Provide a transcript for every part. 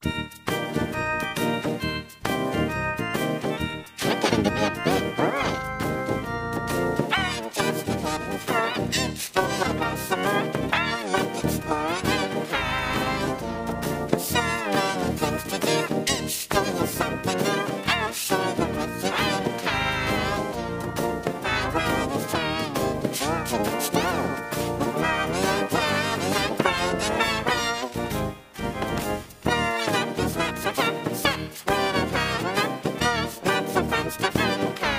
You're getting to be a big boy. I'm just getting for each day of my summer. I love exploring and hide. So many things to do. Each day is something new. I'll share them with you and hide. My world is turning, changing each day. With mommy and daddy and friends in my way. Growing up is not so tough. Such when I'm climbing up the hills. Lots of fun stuff and hide.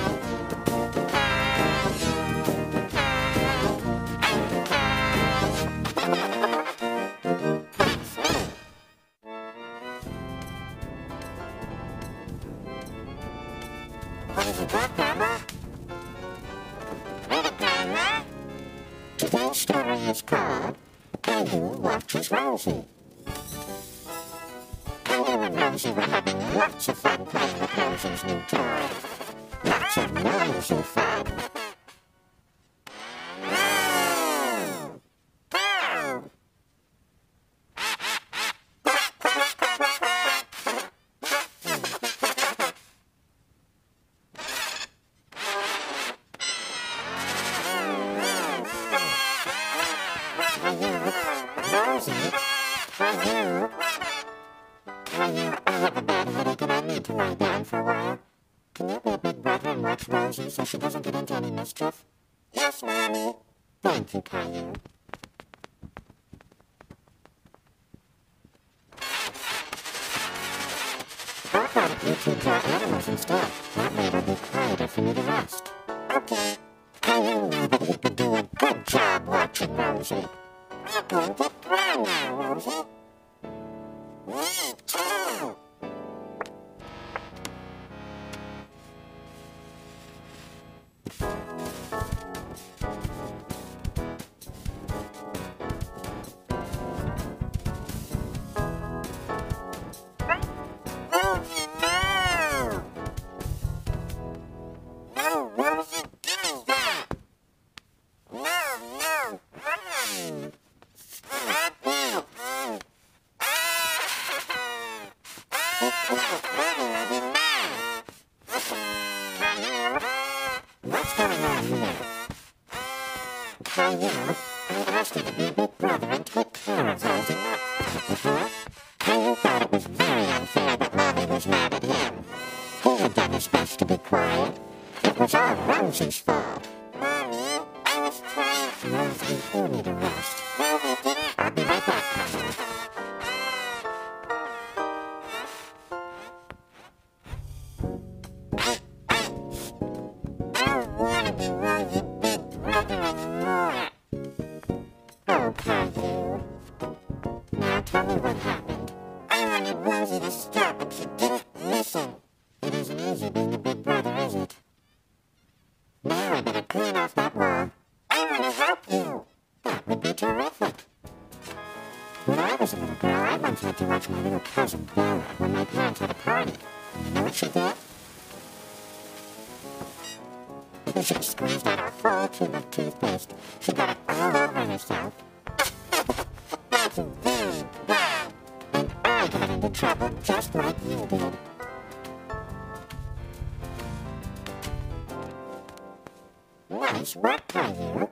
What have you got, Grandma? Read it, Grandma. Today's story is called Caillou Watches Rosie. Caillou and Rosie were having lots of fun playing with Rosie's new toy. Lots of noisy fun. Wow! Wow! Rosie, Caillou. Caillou, I have a bad headache and I need to lie down for a while. Can you be a big brother and watch Rosie so she doesn't get into any mischief? Yes, Mommy. Thank you, Caillou. I thought if you two draw animals instead, that way it'll be quieter for me to rest. Okay. Caillou knew that he could do a good job watching Rosie. We're going to cry now, Rosie. Me too. Rosie, no! No, Rosie, give me that! No, no, run! Stop it! What's going on here? Caillou, I asked you to be big brother and take care of Rosie. Before, Caillou thought it was very unfair that Mommy was mad at him. He had done his best to be quiet. It was all Rosie's fault. Mommy, I was trying. Rosie, you need a rest. No, we didn't. I'll be right back, Caillou. Oh, Caillou. Now tell me what happened. I wanted Rosie to stop, but she didn't listen. It isn't easy being a big brother, is it? Now I better clean off that wall. I want to help you. That would be terrific. When I was a little girl, I once had to watch my little cousin Bella when my parents had a party. And you know what she did? Because she squeezed out a full tube of toothpaste. She got it all over herself. That's very bad. And I got into trouble just like you did. Nice work, Caillou.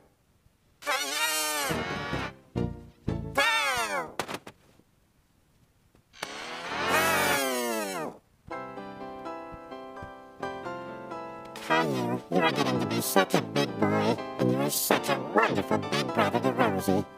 Caillou, you are getting to be such a big boy, and you are such a wonderful big brother to Rosie.